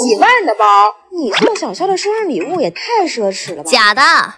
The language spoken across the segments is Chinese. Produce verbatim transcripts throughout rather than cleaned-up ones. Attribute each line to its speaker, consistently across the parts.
Speaker 1: 几万的包，你送小肖的生日礼物也太奢侈了吧？
Speaker 2: 假的。哎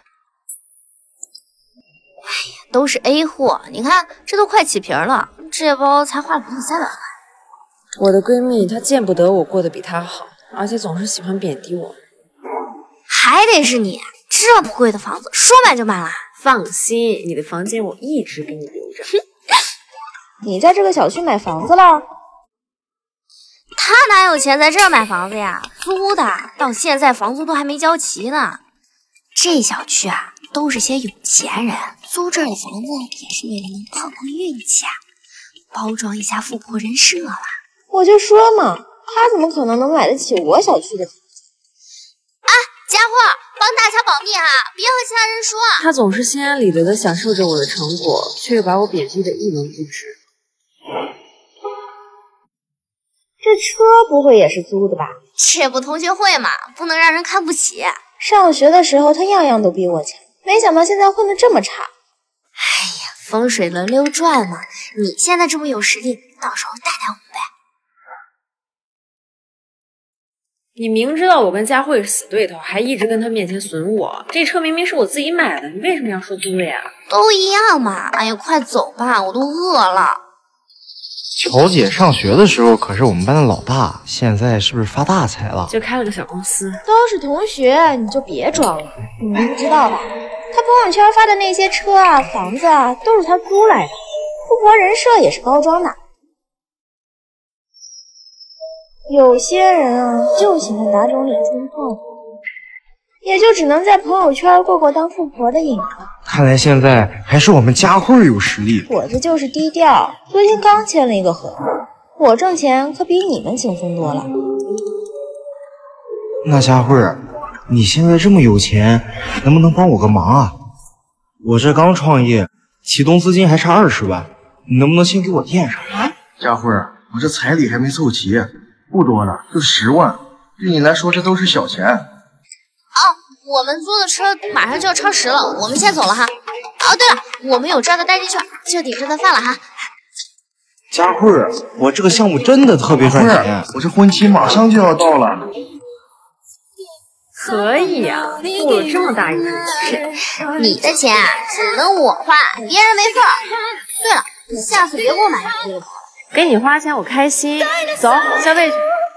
Speaker 2: 呀，都是 A 货，你看这都快起皮了，这包才花了不到三百块。
Speaker 3: 我的闺蜜她见不得我过得比她好，而且总是喜欢贬低我。
Speaker 2: 还得是你，这么贵的房子，说买就买了。
Speaker 3: 放心，你的房间我一直给你留着。
Speaker 1: 你在这个小区买房子了？
Speaker 2: 他哪有钱在这儿买房子呀？租的，到现在房租都还没交齐呢。这小区啊，都是些有钱人，租这儿的房子也是为了能碰碰运气啊，包装一下富婆人设啦。
Speaker 1: 我就说嘛，他怎么可能能买得起我小区的房子？
Speaker 2: 哎，家伙，帮大家保密哈，别和其他人说。
Speaker 3: 他总是心安理得地享受着我的成果，却又把我贬低得一文不值。
Speaker 1: 这车不会也是租的吧？
Speaker 2: 这不同学会嘛，不能让人看不起。
Speaker 1: 上学的时候他样样都比我强，没想到现在混得这么差。
Speaker 2: 哎呀，风水轮流转嘛，你现在这么有实力，到时候带带我们呗。
Speaker 3: 你明知道我跟佳慧是死对头，还一直跟她面前损我。这车明明是我自己买的，你为什么要说租的呀？
Speaker 2: 都一样嘛。哎呀，快走吧，我都饿了。
Speaker 4: 乔姐上学的时候可是我们班的老大，现在是不是发大财了？
Speaker 3: 就开了个小公司。
Speaker 1: 都是同学，你就别装了。你们不知道吧？他朋友圈发的那些车啊、房子啊，都是他租来的。富婆人设也是包装的。有些人啊，就喜欢打肿脸充胖子，也就只能在朋友圈过过当富婆的瘾了。
Speaker 4: 看来现在还是我们佳慧有实力。
Speaker 1: 我这就是低调，昨天刚签了一个合同，我挣钱可比你们轻松多了。
Speaker 4: 那佳慧，你现在这么有钱，能不能帮我个忙啊？我这刚创业，启动资金还差二十万，你能不能先给我垫上？
Speaker 1: 啊？
Speaker 5: 佳慧，我这彩礼还没凑齐，不多了，就十万，对你来说这都是小钱。
Speaker 2: 哦，我们租的车马上就要超时了，我们先走了哈。哦，对了，我们有这儿的代金券，就顶着它饭了哈。
Speaker 4: 佳慧，我这个项目真的特别赚钱，
Speaker 5: 我这婚期马上就要到了。
Speaker 3: 可以啊，付了这么大一笔钱。
Speaker 2: 你的钱啊，只能我花，别人没份儿。对了，下次别给我买这个了。
Speaker 3: 给你花钱我开心，走消费去。